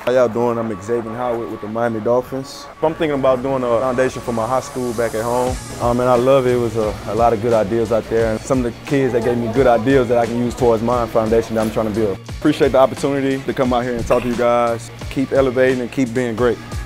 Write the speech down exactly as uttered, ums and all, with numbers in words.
How y'all doing? I'm Xavien with the Miami Dolphins. I'm thinking about doing a foundation for my high school back at home. Um, and I love it. It was a, a lot of good ideas out there. And some of the kids that gave me good ideas that I can use towards my foundation that I'm trying to build. Appreciate the opportunity to come out here and talk to you guys. Keep elevating and keep being great.